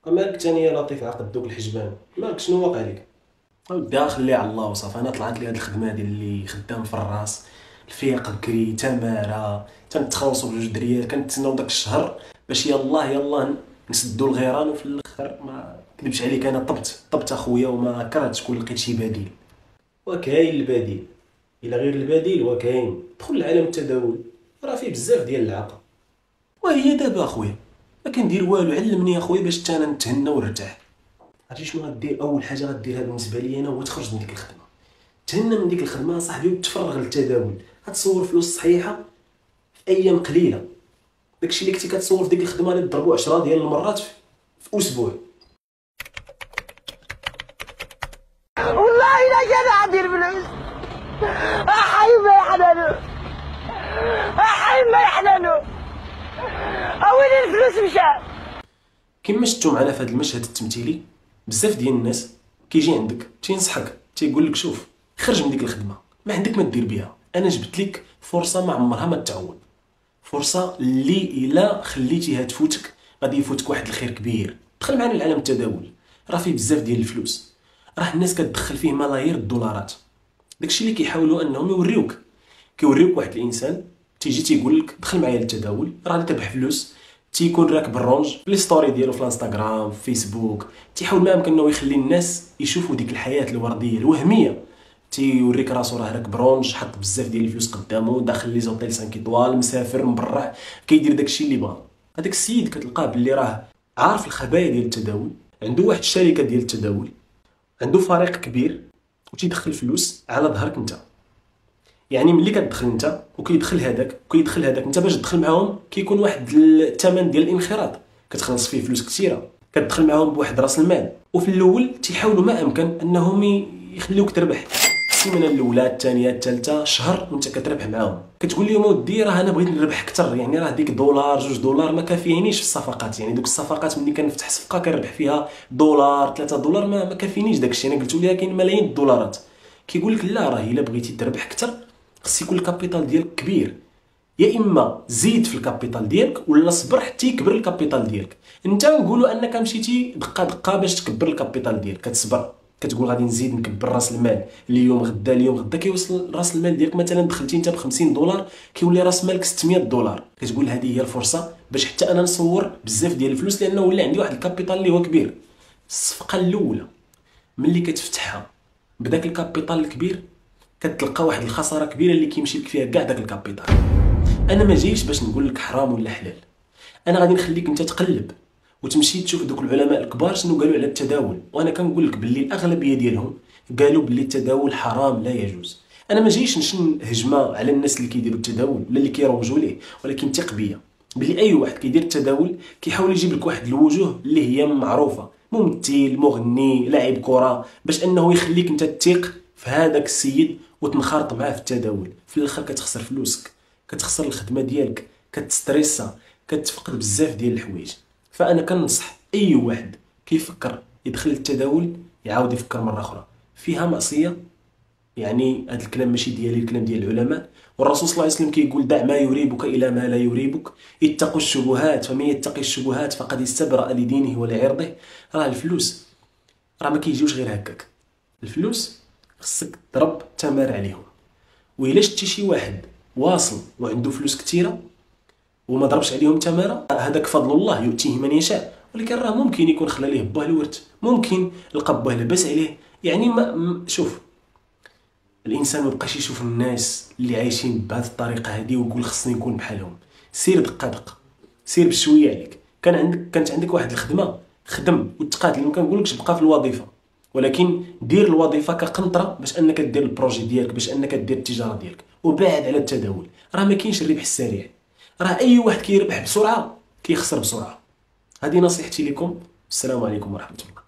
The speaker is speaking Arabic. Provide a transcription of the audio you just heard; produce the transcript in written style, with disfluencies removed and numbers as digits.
مالك ثاني يا لطيف عقد دوك الحجبان؟ مالك شنو واقع لك؟ اودي خلي على الله وصافي. انا طلعت لي هاد الخدمه ديال اللي خدام في الراس، الفيق بكري تماره، تنتخلصوا بجوج دريال، كنتسناو داك الشهر باش يلاه نسدوا الغيران، وفي الاخر ما كذبش عليك انا طبت اخويا وما كرهتش كون لقيت شي بديل. وكاين البديل. الا غير البديل وكاين، دخل لعالم التداول، راه فيه بزاف ديال العاقه. وهي دابا اخويا ما كندير والو، علمني اخويا باش حتى انا نتهنى ونرتاح. عرفتي شنو غدير؟ اول حاجه غديرها بالنسبه لي انا هو تخرج من ديك الخدمه، تهنى من ديك الخدمه صاحبي وتفرغ للتداول. غتصور فلوس صحيحه في ايام قليله. داكشي اللي كنتي كتصور في ديك الخدمه اللي تضربو 10 ديال المرات في اسبوع. والله الا كان عندي الفلوس احي ما يحلالو، احي ما يحلالو، اوين الفلوس مشى. كما شفتوا معنا في هذا المشهد التمثيلي، بزاف ديال الناس كيجي عندك تينصحك تيقول لك شوف خرج من ديك الخدمه، ما عندك ما دير بها، انا جبت لك فرصه ما عمرها ما تعوض، فرصه اللي الا خليتيها تفوتك غادي يفوتك واحد الخير كبير. دخل معنا لعالم التداول، راه فيه بزاف ديال الفلوس، راه الناس كتدخل فيه ملايير الدولارات. داكشي اللي كيحاولوا انهم يوريوك، كيوريوك واحد الانسان تيجي تيقول لك دخل معايا للتداول راه غادي تربح فلوس، تيكون راكب الرونج في لي ستوري ديالو في الانستغرام في فيسبوك، تيحاول ما يمكن انه يخلي الناس يشوفوا ديك الحياه الورديه الوهميه. تيوريك راسو راه راكب رونج، حط بزاف ديال الفلوس قدامه، داخل لي زوطيل 5 ايطوال، مسافر مبرع، كيدير داكشي اللي بغا. هذاك السيد كتلقاه باللي راه عارف الخبايا ديال التداول، عنده واحد الشركه ديال التداول، عنده فريق كبير وتيدخل فلوس على ظهرك انت. يعني ملي كتدخل انت وكيدخل هذاك وكيدخل هذاك، انت باش تدخل معاهم كيكون واحد الثمن ديال الانخراط كتخلص فيه فلوس كثيره، كتدخل معاهم بواحد راس المال، وفي الاول تيحاولوا ما امكن انهم يخليوك تربح السيمانه الاولى الثانيه الثالثه شهر وانت كتربح معاهم. كتقول لهم ودي راه انا بغيت نربح اكثر، يعني راه ديك دولار جوج دولار ما كافيينيش في الصفقات، يعني دوك الصفقات ملي كنفتح صفقه كنربح فيها دولار 3 دولار ما كافينيش داكشي. انا قلت لها كاين ملايين الدولارات. كيقول لك لا، راه الا بغيتي تربح اكثر خص يكون الكابيتال ديالك كبير، يا اما زيد في الكابيتال ديالك ولا صبر حتى يكبر الكابيتال ديالك. انت نقولوا انك مشيتي دقه دقه باش تكبر الكابيتال ديالك، كتصبر كتقول غادي نزيد نكبر راس المال، اليوم غدا اليوم غدا كيوصل راس المال ديالك مثلا دخلتي انت ب 50 دولار كيولي راس مالك 600 دولار. كتقول هذه هي الفرصه باش حتى انا نصور بزاف ديال الفلوس، لانه ولا عندي واحد الكابيتال اللي هو كبير. الصفقه الاولى ملي كتفتحها بداك الكابيتال الكبير كتلقى واحد الخساره كبيره اللي كيمشي لك فيها كاع داك الكابيتال. انا ما جايش باش نقول لك حرام ولا حلال، انا غادي نخليك انت تقلب وتمشي تشوف دوك العلماء الكبار شنو قالوا على التداول، وانا كنقول لك باللي الاغلبيه ديالهم قالوا باللي التداول حرام لا يجوز. انا ما جايش نشن هجمه على الناس اللي كيديروا التداول ولا اللي كيروجوا ليه، ولكن ثق بيا باللي اي واحد كيدير التداول كيحاول يجيب لك واحد الوجوه اللي هي معروفه، ممثل مغني لاعب كره، باش انه يخليك انت تثيق في هذاك السيد وتنخرط معاه في التداول. في الاخر كتخسر فلوسك، كتخسر الخدمه ديالك، كتستريسا، كتفقد بزاف ديال الحوايج. فانا كنصح اي واحد كيفكر يدخل التداول يعاود يفكر مره اخرى، فيها معصيه. يعني هذا الكلام ماشي ديالي، الكلام ديال العلماء، والرسول صلى الله عليه وسلم كيقول دع ما يريبك الى ما لا يريبك، اتقوا الشبهات فمن يتقي الشبهات فقد استبرأ لدينه ولعرضه. راه الفلوس راه ما كيجيوش غير هكاك، الفلوس خصك تضرب تمار عليهم. وإلا شتي شي واحد واصل وعنده فلوس كثيره وما ضربش عليهم تماره، هذاك فضل الله يؤتيه من يشاء، ولكن راه ممكن يكون خلى ليه باه الورث، ممكن لقى باه لبس عليه. يعني شوف الانسان ما بقاش يشوف الناس اللي عايشين بهذه الطريقه هذه ويقول خصني نكون بحالهم. سير دقه دقه، سير بشويه عليك. كانت عندك واحد الخدمه خدم وتقاتل، ما كنقولكش بقى في الوظيفه، ولكن دير الوظيفه كقنطره باش انك دير البروجي ديالك، باش انك دير التجاره ديالك، وبعد على التداول. راه ما كاينش الربح السريع، راه اي واحد كيربح بسرعه كيخسر بسرعه. هذه نصيحتي لكم، السلام عليكم ورحمه الله.